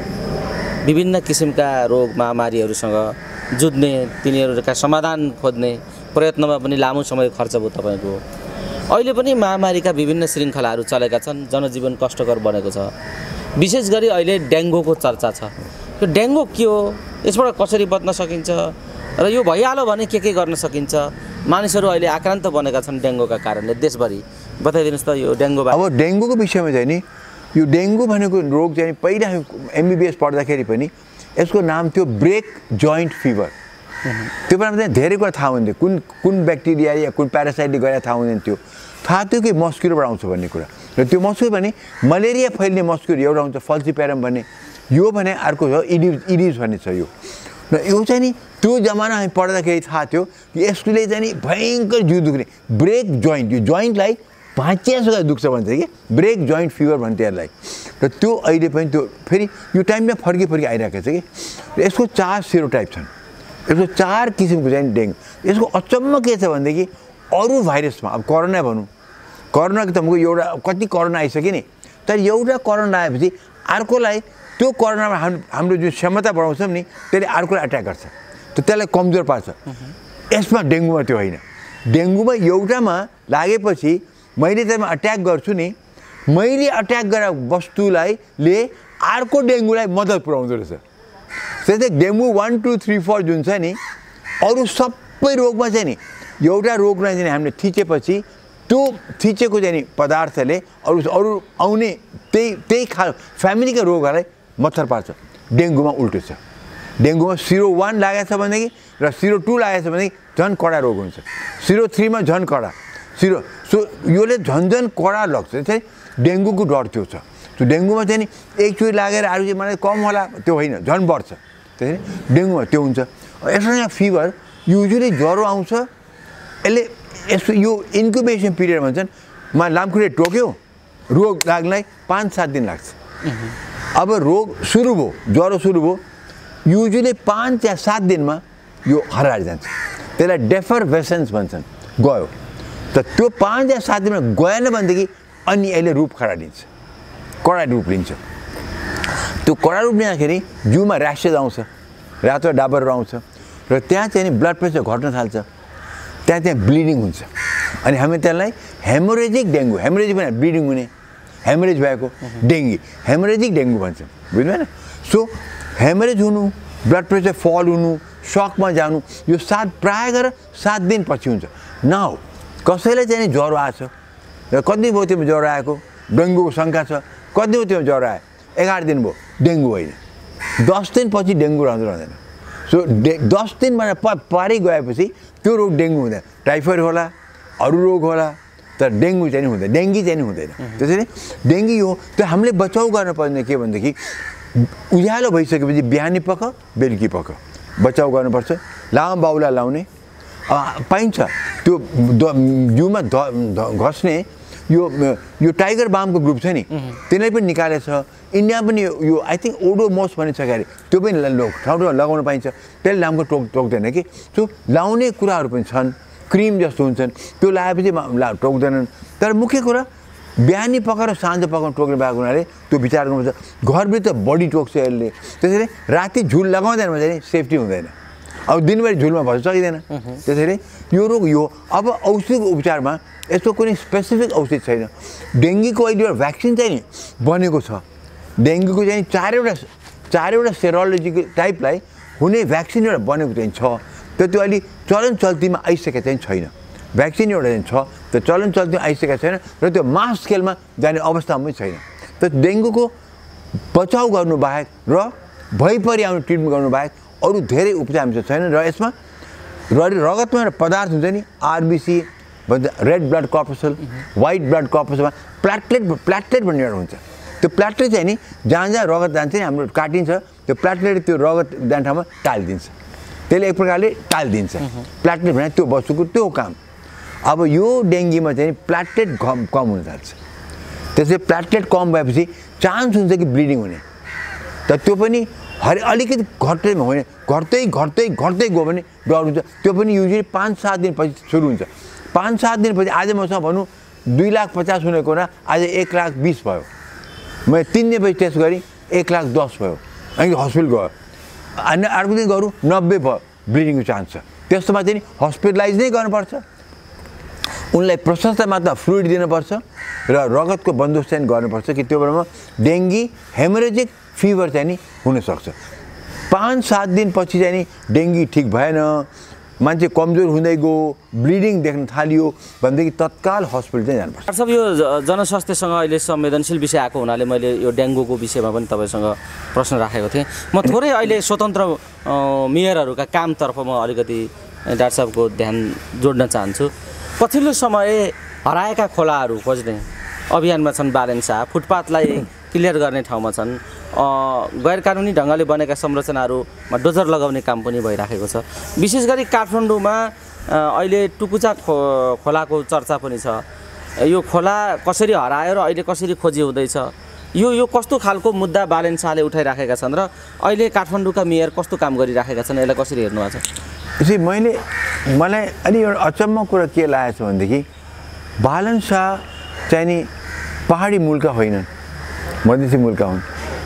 विभिन्न किसिमका रोग महामारीहरूसँग जुझ्ने, तिनीहरूका समाधान खोज्ने प्रयत्नमा पनि लामो समय खर्च भयो तपाईँको। अहिले पनि महामारीका विभिन्न श्रृङ्खलाहरू चलेका छन्, जनजीवन कष्टकर बनेको छ। विशेष गरी अहिले डेङ्गुको चर्चा छ। यो डेङ्गु के हो, यसबाट कसरी बच्न सकिन्छ र यो भइहाल्यो भने के के गर्न सकिन्छ? मानिसहरू अहिले आक्रान्त बनेका छन् डेङ्गुका कारणले देशभरि, बताइदिनुहोस् त यो डेङ्गु। अब डेङ्गुको विषयमा चाहिँ नि यो डेङ्गु भनेको रोग चाहिँ पहिला एमबिबिएस पढ्दाखेरि पनि यसको नाम थियो ब्रेक जोइन्ट फिभर। त्यो बेलामा चाहिँ धेरै कुरा थाहा हुन्थ्यो, कुन कुन ब्याक्टेरिया या कुन प्यारासाइटले गरेर थाहा हुँदैन थियो। थाहा थियो कि मस्किटोबाट आउँछ भन्ने कुरा, र त्यो मस्किटो भने मलेरिया फैलिने मस्किटो एउटा हुन्छ फल्सिप्यारम भन्ने, यो भने अर्को छ इडिज इडिज भन्ने छ यो। र यो चाहिँ नि त्यो जमाना हामी पढ्दाखेरि थाहा थियो कि यसले चाहिँ नि भयङ्कर जिउ दुख्ने ब्रेक जोइन्ट, यो जोइन्टलाई भाँचियासँग दुख्छ भन्छ कि ब्रेक जोइन्ट फिभर भन्छ त्यसलाई। र त्यो अहिले पनि त्यो फेरि यो टाइममा फर्की फर्की आइरहेको छ कि। र यसको चार सेरोटाइप छन्, यसको चार किसिमको चाहिँ डेङ्गु। यसको अचम्म के छ भनेदेखि अरू भाइरसमा, अब कोरोना भनौँ, कोरोनाको त म एउटा कति कोरोना आइसक्यो नि, तर एउटा कोरोना आएपछि अर्कोलाई त्यो कोरोनामा हाम हाम्रो जुन क्षमता बढाउँछौँ नि त्यसले अर्कोलाई एट्याक गर्छ, त त्यसलाई कमजोर पार्छ। यसमा डेङ्गुमा त्यो होइन। डेङ्गुमा एउटामा लागेपछि मैले त्यसमा अट्याक गर्छु नि, मैले अट्याक गरेर वस्तुलाई ले अर्को डेङ्गुलाई मद्दत पुऱ्याउँदो रहेछ। त्यसै dengue one two three four जुन छ नि, अरू सबै रोगमा चाहिँ नि एउटा रोगलाई चाहिँ हामीले थिचेपछि त्यो थिचेको चाहिँ नि पदार्थले अरू अरू आउने त्यही त्यही खा फ्यामिलीका रोगहरूलाई मच्छर पार्छ। डेङ्गुमा उल्टो छ। डेङ्गुमा सिरो वान लागेको छ भनेदेखि र सिरो टू लागेको छ भनेदेखि झन् कडा रोग हुन्छ, सिरो थ्रीमा झन् कडा सिरो। सो योले झन् झन् कडा लाग्छ चाहिँ डेङ्गुको डर त्यो छ। त्यो डेङ्गुमा चाहिँ नि एकचोटि लागेर अरू चाहिँ मलाई कम होला त्यो होइन, झन् बढ्छ। त्यसरी डेङ्गुमा त्यो हुन्छ। यसो फिभर युजली ज्वरो आउँछ, यसले यस्तो यो इन्क्युबेसन पिरियड भन्छन्, मा लामखुट्टे टोक्यो रोग लाग्नलाई पाँच सात दिन लाग्छ। अब रोग सुरु भयो, ज्वरो सुरु भयो, युजली पाँच या सात दिनमा यो हराएर जान्छ। त्यसलाई डेफरभेसेन्स भन्छन्, गयो। त त्यो पाँच या सात दिनमा गएन भनेदेखि अनि यसले रूप खरालिन्छ, कडा रूप लिन्छ। त्यो कडा रूप लिँदाखेरि जिउमा ऱ्यासेस आउँछ, रातो डाबरहरू आउँछ, र त्यहाँ चाहिँ नि ब्लड प्रेसर घट्न थाल्छ, त्यहाँ त्यहाँ ब्लिडिङ हुन्छ। अनि हामी त्यसलाई हेमोरेजिक डेङ्गु, हेमोरेजिक भने ब्लिडिङ हुने, हेमोरेज भएको डेङ्गी, हेमोरेजिक डेङ्गु भन्छ, बुझ्नु भएन? सो हेमोरेज हुनु, ब्लड प्रेसर फल हुनु, सकमा जानु, यो सात प्रायः गरेर सात दिन पछि हुन्छ। नाउ कसैलाई चाहिँ नि ज्वरो आएछ र कति भयो त्यो ज्वरो आएको, डेङ्गुको शङ्का छ, कति भयो त्यो ज्वरो आयो, एघार दिन भयो, डेङ्गु होइन। दस दिनपछि डेङ्गु रहँदो रहँदैन। सो डे दस दिनबाट प पारी गएपछि त्यो रोग डेङ्गु हुँदैन। टाइफोइड होला, अरू रोग होला, तर डेङ्गु चाहिँ नि हुँदैन, डेङ्गी चाहिँ नि हुँदैन। त्यसरी डेङ्गी हो। त्यो हामीले बचाउ गर्नुपर्ने के भनेदेखि उज्यालो भइसकेपछि बिहानी पख बेलुकी पख बचाउ गर्नुपर्छ। लामो बाहुला लाउने पाइन्छ, त्यो जिउमा घस्ने यो यो टाइगर बामको ग्रुप छ नि, त्यसले पनि निकालेछ। इन्डिया पनि यो आई थिङ्क ओडोमोस भन्ने छ क्यारे, त्यो पनि ठाउँ ठाउँ लगाउन पाइन्छ, त्यसले लामको टोक टोक्दैन कि। सो लाउने कुराहरू पनि छन्, क्रिम जस्तो हुन्छन्, त्यो लगाएपछि ला टोक्दैनन्। तर मुख्य कुरा बिहानी पकाएर साँझ पकाउनु टोक्ने भएको हुनाले त्यो विचार गर्नुपर्छ। घरभित्र बडी टोक्छ यसले, त्यसैले राति झुल लगाउँदैन भने चाहिँ सेफ्टी हुँदैन। अब दिनभरि झुलमा बस्न सकिँदैन। त्यसैले यो रोग यो अब औषधिको उपचारमा यस्तो कुनै स्पेसिफिक औषधि छैन। डेङ्गीको अहिले एउटा भ्याक्सिन चाहिँ नि बनेको छ। डेङ्गुको चाहिँ चारवटा चारवटा सेरोलोजीको टाइपलाई हुने भ्याक्सिन एउटा बनेको चाहिँ छ, तर त्यो अहिले चलन चल्तीमा आइसकेको चाहिँ छैन। भ्याक्सिन एउटा चाहिँ छ, त्यो चलन चल्तीमा आइसकेको छैन र त्यो मास स्केलमा जाने अवस्थामा पनि छैन। त डेङ्गुको बचाउ गर्नु बाहेक र भइपरि आउने ट्रिटमेन्ट गर्नु बाहेक अरू धेरै उपचार चाहिँ छैन। र यसमा रगतमा एउटा पदार्थ हुन्छ नि, आरबिसी भन्छ, red blood corpuscle, white blood कर्पसलमा प्लाटलेट प्लाटलेट भन्ने एउटा हुन्छ। त्यो प्लाटलेट चाहिँ नि जहाँ जहाँ रगत जान्छ नि हाम्रो काटिन्छ त्यो प्लाटलेट त्यो रगत जाने ठाउँमा टालिदिन्छ त्यसले एक प्रकारले टालिदिन्छ प्लाटलेट भने त्यो वस्तुको त्यो काम अब यो डेङ्गीमा चाहिँ प्लाटलेट कम कम हुन जान्छ त्यसले प्लाटलेट कम भएपछि चान्स हुन्छ कि ब्लिडिङ हुने तर त्यो पनि हरे अलिकति घट्दै होइन घट्दै घट्दै घट्दै गयो भने डर हुन्छ त्यो पनि युजली पाँच सात दिनपछि सुरु हुन्छ पाँच सात दिनपछि आज मसँग भनौँ दुई लाख पचास हुनेको ना आज एक लाख बिस भयो मैले तिन दिनपछि टेस्ट गरेँ एक लाख दस भयो अनि हस्पिटल गयो अनि अर्को दिन गरौँ नब्बे भयो ब्लिडिङको चान्स छ त्यस्तोमा चाहिँ हस्पिटलाइज नै गर्नुपर्छ उनलाई प्रशस्त मात्रा फ्लुइड दिनुपर्छ र रगतको बन्दोबस्त चाहिँ गर्नुपर्छ कि त्यो बेलामा डेङ्गी हेमोरेजिक फिभर चाहिँ नि हुनसक्छ पाँच सात दिनपछि चाहिँ नि डेङ्गी ठिक भएन मान्छे कमजोर हुँदै गयो ब्लिडिङ देख्न थालियो भनेदेखि तत्काल हस्पिटल चाहिँ जानुपर्छ डाक्टर साहब यो जनस्वास्थ्यसँग अहिले संवेदनशील विषय आएको हुनाले मैले यो डेङ्गुको विषयमा पनि तपाईँसँग प्रश्न राखेको थिएँ म थोरै अहिले स्वतन्त्र मेयरहरूका कामतर्फ म अलिकति डाक्टर साहबको ध्यान जोड्न चाहन्छु पछिल्लो समय हराएका खोलाहरू खोज्ने अभियानमा छन् बालेन्सा फुटपाथलाई क्लियर गर्ने ठाउँमा छन् गैर कानुनी ढङ्गले बनेका संरचनाहरूमा डोजर लगाउने काम पनि भइराखेको छ विशेष गरी काठमाडौँमा अहिले टुकुचा खो खोलाको चर्चा पनि छ यो खोला कसरी हरायो र अहिले कसरी खोजी हुँदैछ यो यो कस्तो खालको मुद्दा बालेन्साले उठाइराखेका छन् र अहिले काठमाडौँका मेयर कस्तो काम गरिराखेका छन् यसलाई कसरी हेर्नु भएको छ यसै मैले मलाई अलि एउटा अचम्म कुरा के लागेको छ भनेदेखि बालेन्सा चाहिँ नि पहाडी मुलका होइनन् मधेसी मुलका हुन्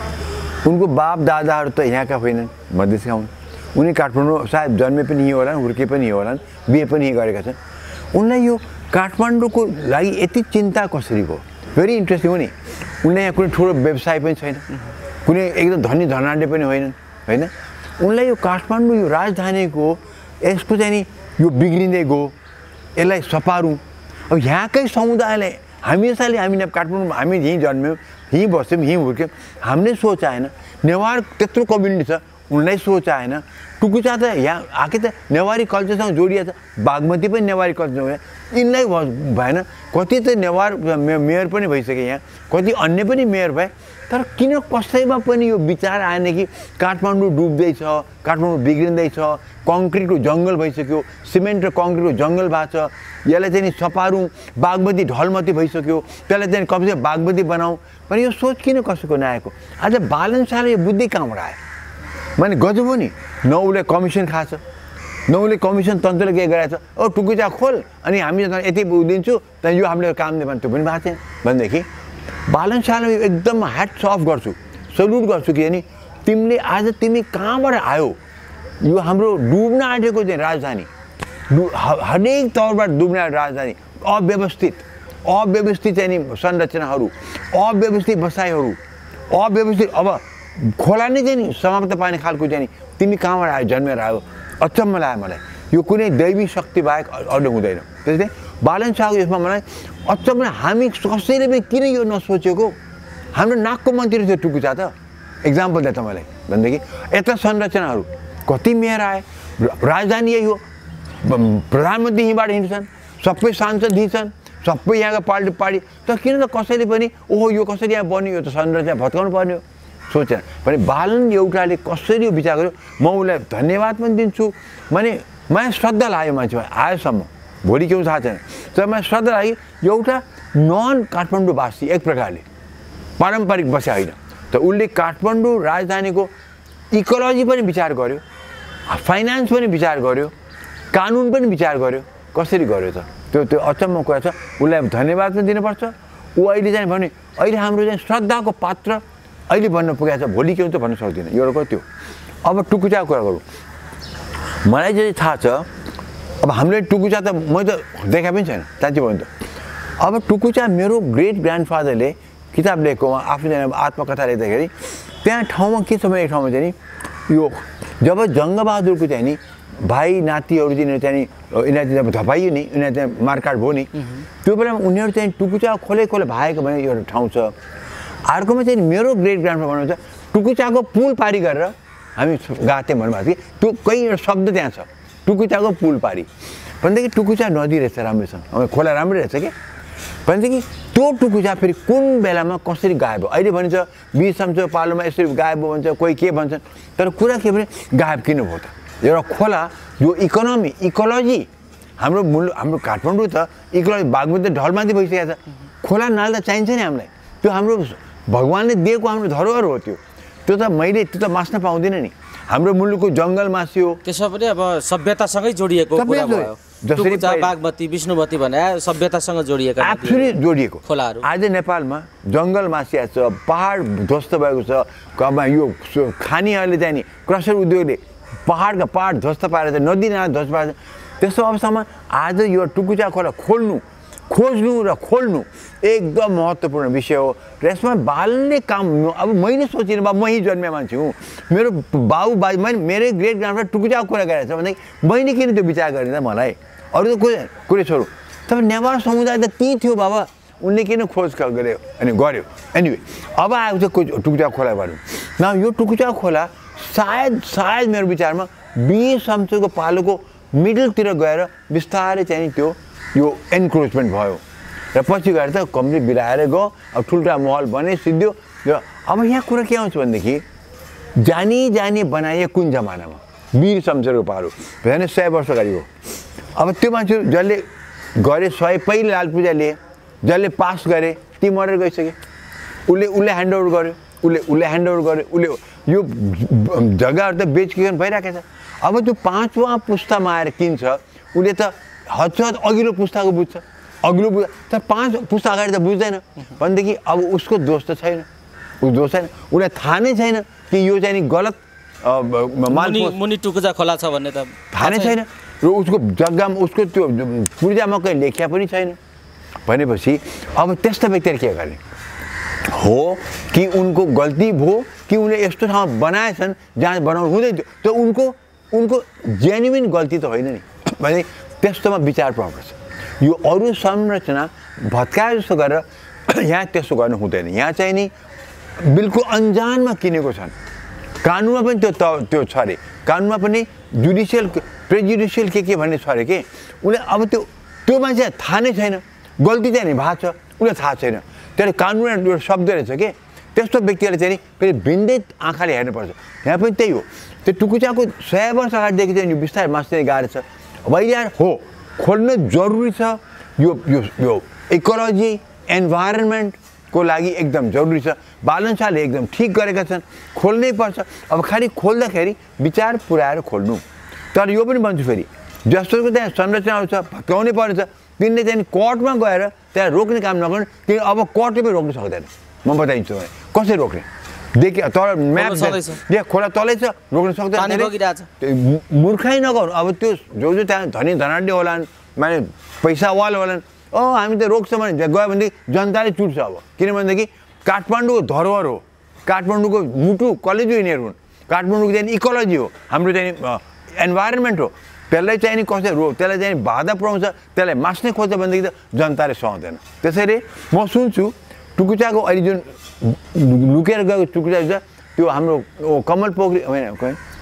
उनको बाप दादाहरू त यहाँका होइनन् मधेसका हुन् उनी काठमाडौँ सायद जन्मे पनि यहीँ होलान् हुर्के पनि यहीँ होलान् बिहे पनि यहीँ गरेका छन् उनलाई यो काठमाडौँको लागि यति चिन्ता कसरी भयो भेरी इन्ट्रेस्टिङ हो नि उनलाई यहाँ कुनै ठुलो व्यवसाय पनि छैन कुनै एकदम धनी धनाढ्य पनि होइनन् होइन उनलाई यो काठमाडौँ यो राजधानीको यसको चाहिँ नि यो बिग्रिँदै गयो यसलाई सपारौँ अब यहाँकै समुदायले हमेसाले हामी काठमाडौँ हामी यहीँ जन्म्यौँ यहीँ बस्यौँ यहीँ हुर्क्यौँ हामीले सोच आएन नेवार त्यत्रो कम्युनिटी छ उनलाई सोच आएन टुकुचा त यहाँ आएकै त नेवारी कल्चरसँग जोडिएको छ बागमती पनि नेवारी कल्चर यिनलाई भएन कति त नेवार मेयर पनि भइसक्यो यहाँ कति अन्य पनि मेयर भए तर किन कसैमा पनि यो विचार आएन कि काठमाडौँ डुब्दैछ काठमाडौँ बिग्रिँदैछ कङ्क्रिटको जङ्गल भइसक्यो सिमेन्ट र कङ्क्रिटको जङ्गल भएको छ यसलाई चाहिँ नि सपारौँ बागमती ढलमती भइसक्यो त्यसलाई चाहिँ कमसेकम बागमती बनाऊँ भने यो सोच किन कसैको नआएको आज बालेन्साले यो बुद्धि कहाँबाट आयो मैले गजब हो नि न उसले कमिसन खाछ न उसले कमिसन तन्त्रले के गराएको छ ओ टुकुचा खोल अनि हामी यति दिन्छु त्यहाँ यो हामीले काम दियो भने त्यो पनि भएको छैन भनेदेखि बालेन्साले एकदम ह्याट्स अफ गर्छु सल्युट गर्छु कि नि तिमीले आज तिमी कहाँबाट आयो यो हाम्रो डुब्न आँटेको चाहिँ राजधानी हरेक तौरबाट डुब्न आँटेको राजधानी अव्यवस्थित अव्यवस्थित चाहिँ नि संरचनाहरू अव्यवस्थित बसाइहरू अव्यवस्थित अब खोला नै चाहिँ नि समाप्त पार्ने खालको चाहिँ नि तिमी कहाँबाट आयो जन्मेर आयो अचम्म लाग्यो मलाई यो कुनै दैवी शक्ति बाहेक अरू हुँदैन त्यसले बालेन्साको यसमा मलाई अचम्म हामी कसैले पनि किन यो नसोचेको हाम्रो नाकको मन्त्री थियो टुकुचा त एक्जाम्पल दिए तपाईँलाई भनेदेखि यता संरचनाहरू कति मेयर आए राजधानी यही हो प्रधानमन्त्री यहीँबाट हिँड्छन् सबै सांसद हिँड्छन् सबै यहाँको पार्टी पार्टी तर किन त कसैले पनि ओहो यो कसरी यहाँ बन्यो यो त संरचना भत्काउनु पर्ने हो सोचेन भने बालन एउटाले कसरी विचार गर्यो म उसलाई धन्यवाद पनि दिन्छु माने मलाई श्रद्धा लाग्यो मान्छेमा आयोसम्म भोलि के थाहा छैन तर मलाई श्रद्धा लाग्यो एउटा नन काठमाडौँवासी एक प्रकारले पारम्परिक बसे होइन त उसले काठमाडौँ राजधानीको इकोलोजी पनि विचार गर्यो फाइनेन्स पनि विचार गर्यो कानुन पनि विचार गर्यो कसरी गर्यो त त्यो त्यो अचम्म कुरा छ उसलाई धन्यवाद पनि दिनुपर्छ ऊ अहिले चाहिँ भने अहिले हाम्रो चाहिँ श्रद्धाको पात्र अहिले भन्न पुगेको छ भोलि के हुन्छ भन्न सक्दिनँ एउटा त्यो अब टुकुचाको कुरा गरौँ मलाई चाहिँ थाहा छ अब हामीले टुकुचा त मैले त देखा पनि छैन साँच्चै भन्नु त अब टुकुचा मेरो ग्रेट ग्रान्डफादरले किताब लेखेको उहाँ आफ्नो आत्मकथा लेख्दाखेरि त्यहाँ ठाउँमा के छ भने एक ठाउँमा चाहिँ नि यो जब जङ्गबहादुरको चाहिँ नि भाइ नातिहरू चाहिँ चाहिँ यिनीहरू जब धपाइयो नि यिनीहरू चाहिँ मारकाट भयो नि त्यो बेलामा उनीहरू चाहिँ टुकुचा खोले खोले भागेको भने एउटा ठाउँ छ अर्कोमा चाहिँ मेरो ग्रेट ग्रान्डफादर भन्नुहुन्छ टुकुचाको पुल पारी गरेर हामी गएको थियौँ भन्नुभएको थियो त्यो कहीँ एउटा शब्द त्यहाँ छ टुकुचाको पुल पारी भनेदेखि टुकुचा नदी रहेछ राम्रोसँग खोला राम्रो रहेछ कि भनेदेखि त्यो टुकुचा फेरि कुन बेलामा कसरी गायब भयो अहिले भनिन्छ बीस चम्चो पालोमा यसरी गायब भयो भन्छ कोही के भन्छन् तर कुरा के भने गायब किन भयो त एउटा खोला यो इकोनोमी इकोलोजी हाम्रो मूल हाम्रो काठमाडौँ त इकोलोजी बागमती ढलमाथि भइसकेको छ खोला नाल त चाहिन्छ नि हामीलाई त्यो हाम्रो भगवान्ले दिएको हाम्रो धरोहर हो त्यो त्यो त मैले त्यो त मास्न पाउँदिनँ नि हाम्रो मुलुकको जङ्गल मास्यो त्यसमा पनि अब सभ्यतासँगै जोडिएको कुरा भयो जसरी बागमती विष्णुमती भने सभ्यतासँग जोडिएका एब्सोल्युट जोडिएको खोलाहरू आज नेपालमा जङ्गल मासिया छ पहाड ध्वस्त भएको छ कमा यो खानीहरूले चाहिँ नि क्रसर उद्योगले पहाडका पहाड ध्वस्त पारेर छ नदी नाला ध्वस्त पारेर छ त्यस्तो अवस्थामा आज यो टुकुचा खोला खोल्नु खोज्नु र खोल्नु एकदम महत्त्वपूर्ण विषय हो र यसमा बाल्ने काम अब मैले सोचिनँ बा मै जन्मे मान्छे हुँ मेरो बाउ बाजे मैले मेरै ग्रेट ग्रान्डफादर टुकुचा कुरा गरेको छ भनेदेखि मैले किन त्यो विचार गरेँ त मलाई अरू त कुरै कुरै छोडौँ तर नेवार समुदाय त त्यहीँ थियो बाबा उनले किन खोज गर्यो अनि गर्यो एनिवे अब आएको चाहिँ टुकुचा खोला भनौँ न यो टुकुचा खोला सायद सायद मेरो विचारमा बिस चम्चोको पालोको मिडलतिर गएर बिस्तारै चाहिँ त्यो यो एन्क्रोचमेन्ट भयो र पछि गएर त कम्प्लिट बिराएर गयो अब ठुल्ठुला महल बने सिद्धियो र अब यहाँ कुरा के आउँछ भनेदेखि जानी जानी बनाइए कुन जमानामा वीर शमशेरको पालो झन् सय वर्ष अगाडि हो अब त्यो मान्छे जसले गरे सय पहिलो लाल पूजा लिए जसले पास गरे ती मरेर गइसके उसले उसले ह्यान्डओभर गर्यो उसले उसले ह्यान्डओभर गर्यो उसले यो जग्गाहरू त बेचकिन भइरहेको छ अब त्यो पाँचौँ पुस्तामा आएर किन्छ उसले त हदसहद अघिल्लो पुस्ताको बुझ्छ अघिल्लो पुस्ता तर पाँच पुस्ता अगाडि त बुझ्दैन भनेदेखि अब उसको दोष त छैन उस दोष छैन उसलाई थाहा नै छैन कि यो चाहिँ नि गलत मुनि टुकुचा खोला छ भन्ने त थाहा नै छैन र उसको जग्गामा उसको त्यो पूर्जामा कहीँ लेख्या पनि छैन भनेपछि अब त्यस्ता व्यक्तिहरू के गर्ने हो कि उनको गल्ती भयो कि उनले यस्तो ठाउँमा बनाएछन् जहाँ बनाउनु हुँदैन थियो त्यो उनको उनको जेन्युन गल्ती त होइन नि भने त्यस्तोमा विचार पर्छ यो अरू संरचना भत्काए जस्तो गरेर यहाँ त्यस्तो गर्नु हुँदैन यहाँ चाहिँ नि बिल्कुल अन्जानमा किनेको छन् कानुनमा पनि त्यो त्यो छ अरे कानुनमा पनि जुडिसियल प्रेजुडिसियल के के भन्ने छ अरे के उसले अब त्यो त्यो मान्छे थाहा नै छैन गल्ती चाहिँ नि भएको छ उसलाई थाहा छैन त्यसले कानुन एउटा शब्द रहेछ के त्यस्तो व्यक्तिहरूले चाहिँ नि फेरि भिन्दै आँखाले हेर्नुपर्छ यहाँ पनि त्यही हो त्यो टुकुचाको सय वर्ष अगाडिदेखि चाहिँ यो बिस्तारै मास्ने गाह्रो छ अब अहिले आएर हो खोल्न जरुरी छ यो यो यो इकोलोजी इन्भाइरोमेन्टको लागि एकदम जरुरी छ बालनशाले एकदम ठिक गरेका छन् खोल्नै पर्छ अब खालि खोल्दाखेरि विचार पुऱ्याएर खोल्नु तर यो पनि भन्छु फेरि जस्तोको त्यहाँ संरचनाहरू छ भत्काउनै पर्छ तिनले चाहिँ कोर्टमा गएर त्यहाँ रोक्ने काम नगर्नु किन अब कोर्टले पनि रोक्न सक्दैन म बताइदिन्छु भने कसरी रोक्ने देखि तर म्याप यहाँ खोला तलै छ रोक्न सक्दैन मूर्खाइ नगर्नु अब त्यो जो जो त्यहाँ धनी धनाढ्य होलान् माने पैसावाल होलान् अँ हामी त रोक्छ भने गयो भनेदेखि जनताले चुट्छ अब किनभनेदेखि काठमाडौँको धरोहर हो काठमाडौँको मुटु कलेज यिनीहरू हुन् काठमाडौँको चाहिँ इकोलोजी हो हाम्रो चाहिँ इन्भाइरोमेन्ट हो त्यसलाई चाहिँ नि कसरी रो त्यसलाई चाहिँ बाधा पुऱ्याउँछ त्यसलाई मास्ने खोज्छ भनेदेखि त जनताले सहँदैन त्यसैले म सुन्छु टुकुचाको अहिले जुन लुकेर गएको टुकुचा छ त्यो हाम्रो कमल पोखरी होइन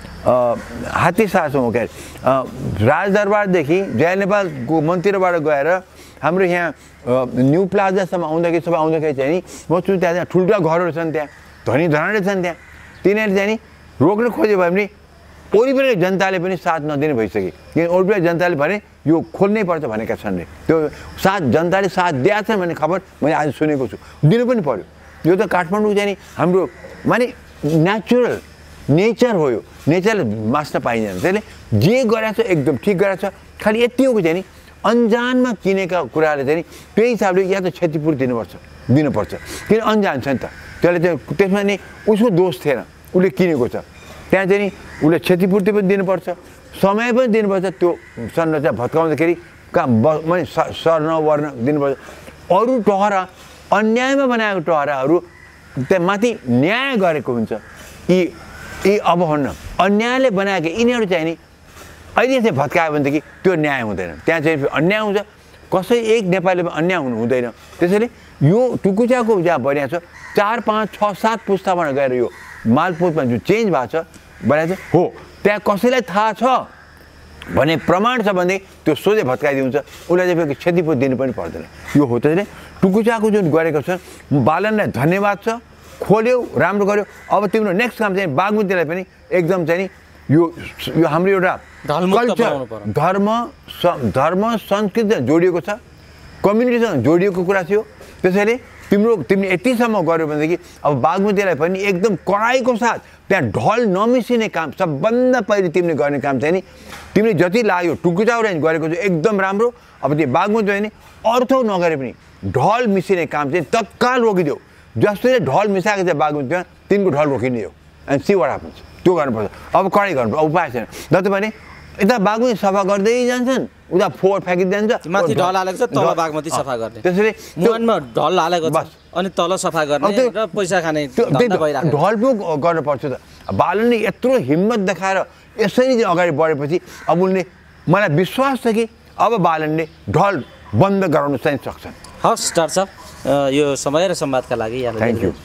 हात्ती सासमा के राजदरबारदेखि जय नेपालको मन्दिरबाट गएर हाम्रो यहाँ न्यू प्लाजासम्म आउँदाखेरि सबै आउँदाखेरि चाहिँ नि म सुन्छु त्यहाँ त्यहाँ ठुल्ठुला घरहरू छन् त्यहाँ धनी धनाडे छन् त्यहाँ तिनीहरूले चाहिँ नि रोक्न खोज्यो भने पनि वरिपरि जनताले पनि साथ नदिने भइसक्यो किन वरिपरि जनताले भने यो खोल्नै पर्छ भनेका छन् रे त्यो साथ जनताले साथ दिएको छन् भन्ने खबर मैले आज सुनेको छु दिनु पनि पर्यो यो त काठमाडौँ चाहिँ नि हाम्रो माने नेचुरल नेचर हो यो नेचरले मास्न पाइँदैन त्यसले जे गरेको छ एकदम ठिक गरेको छ खालि यति हो चाहिँ नि अन्जानमा किनेका कुराहरूले चाहिँ नि त्यही हिसाबले या त क्षतिपूर्ति दिनुपर्छ दिनुपर्छ किन अन्जान छ नि त त्यसले चाहिँ त्यसमा नि उसको दोष थिएन उसले किनेको छ त्यहाँ चाहिँ नि उसले क्षतिपूर्ति पनि दिनुपर्छ समय पनि दिनुपर्छ त्यो संरचना भत्काउँदाखेरि कहाँ ब मैले सर्न वर्ण दिनुपर्छ अरू टहरा अन्यायमा बनाएको टहराहरू त्यहाँ माथि न्याय गरेको हुन्छ यी यी अब हुन्न अन्यायले बनाएको यिनीहरू चाहिँ नि अहिले चाहिँ भत्कायो भनेदेखि त्यो न्याय हुँदैन त्यहाँ चाहिँ अन्याय हुन्छ कसै एक नेपालीमा अन्याय हुनु हुँदैन त्यसैले यो टुकुचाको जहाँ बनिएको छ चार पाँच छ सात पुस्ताबाट गएर यो मालपोतमा जुन चेन्ज भएको छ बनाएको छ हो त्यहाँ कसैलाई थाहा छ भने प्रमाण छ भने त्यो सोझै भत्काइदिन्छ उसलाई चाहिँ फेरि क्षतिपूर्ति दिनु पनि पर्दैन यो हो त टुकुचाको जुन गरेको छ बालनलाई धन्यवाद छ खोल्यौ राम्रो गर्यो अब तिम्रो नेक्स्ट काम चाहिँ बागमतीलाई पनि एकदम चाहिँ नि यो यो हाम्रो एउटा कल्चर धर्म धर्म संस्कृति जोडिएको छ कम्युनिटीसँग जोडिएको कुरा थियो त्यसैले तिम्रो तिमीले यतिसम्म गर्यो भनेदेखि अब बागमतीलाई पनि एकदम कडाइको साथ त्यहाँ ढल नमिसिने काम सबभन्दा पहिले तिमीले गर्ने काम चाहिँ नि तिमीले जति लाग्यो टुकुचाउ रेन्ज गरेको चाहिँ एकदम राम्रो अब त्यो बागमती चाहिँ नि अर्थौ नगरे पनि ढल मिसिने काम चाहिँ तत्काल रोकिदेऊ जसले ढल मिसाएको छ बागमतीमा तिनको ढल रोकिने हो एन्ड सी वाट ह्यापन्स त्यो गर्नुपर्छ अब कडाइ गर्नुपर्छ उपाय छैन जति भने यता बागमती सफा गर्दै जान्छन् उता फोहोर फ्याँकिदिन्छ माथि ढल हालेको छ तल बागमती सफा गर्ने त्यसैले मुहानमा ढल हालेको छ अनि तल सफा गर्ने र पैसा खाने ढल पो गर्नुपर्छ त बालनले यत्रो हिम्मत देखाएर यसरी चाहिँ अगाडि बढेपछि अब उनले मलाई विश्वास छ कि अब बालनले ढल बन्द गराउन चाहिँ सक्छन् हस् डाक्टर साहब यो समय र संवादका लागि थ्याङ्क यू